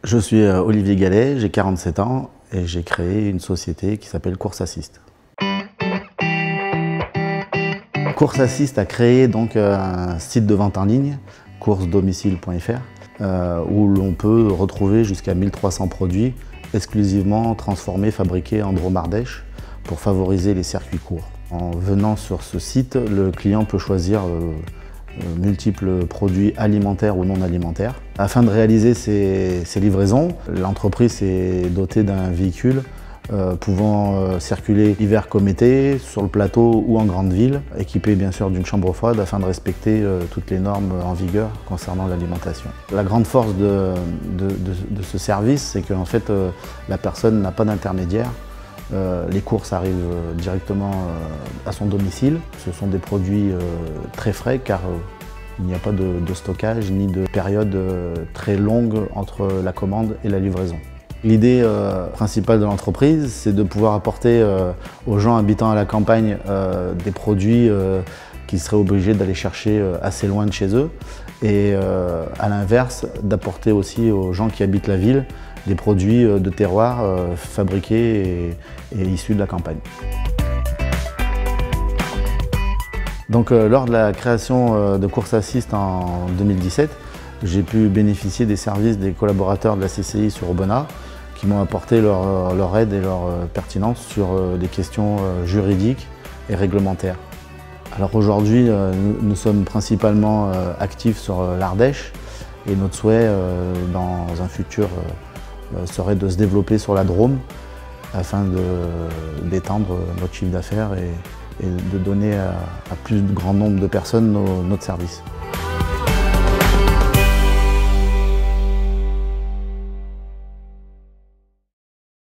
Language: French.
Je suis Olivier Gallet, j'ai 47 ans et j'ai créé une société qui s'appelle Course Assist. Course Assist a créé donc un site de vente en ligne, coursedomicile.fr, où l'on peut retrouver jusqu'à 1300 produits exclusivement transformés, fabriqués en Drôme-Ardèche pour favoriser les circuits courts. En venant sur ce site, le client peut choisir multiples produits alimentaires ou non alimentaires. Afin de réaliser ces livraisons, l'entreprise s'est dotée d'un véhicule pouvant circuler hiver comme été, sur le plateau ou en grande ville, équipé bien sûr d'une chambre froide afin de respecter toutes les normes en vigueur concernant l'alimentation. La grande force de ce service, c'est qu'en fait la personne n'a pas d'intermédiaire. Les courses arrivent directement à son domicile. Ce sont des produits très frais car il n'y a pas de stockage ni de période très longue entre la commande et la livraison. L'idée principale de l'entreprise, c'est de pouvoir apporter aux gens habitant à la campagne des produits qu'ils seraient obligés d'aller chercher assez loin de chez eux et à l'inverse, d'apporter aussi aux gens qui habitent la ville des produits de terroir fabriqués et issus de la campagne. Donc, lors de la création de Course Assist en 2017, j'ai pu bénéficier des services des collaborateurs de la CCI sur Aubenas qui m'ont apporté leur aide et leur pertinence sur des questions juridiques et réglementaires. Alors aujourd'hui, nous sommes principalement actifs sur l'Ardèche et notre souhait dans un futur serait de se développer sur la Drôme afin d'étendre notre chiffre d'affaires et de donner à plus de grand nombre de personnes notre service.